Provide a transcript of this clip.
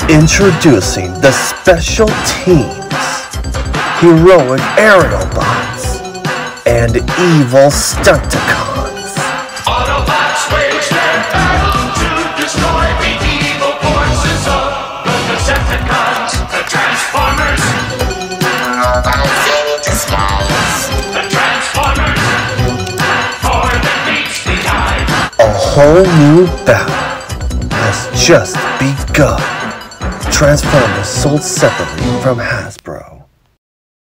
Introducing the Special Teams, heroic Aerialbots, and evil Stunticons. Autobots wage their battle to destroy the evil forces of the Decepticons, the Transformers. The Transformers, for the beats the eye. A whole new battle has just begun. Transformers sold separately from Hasbro.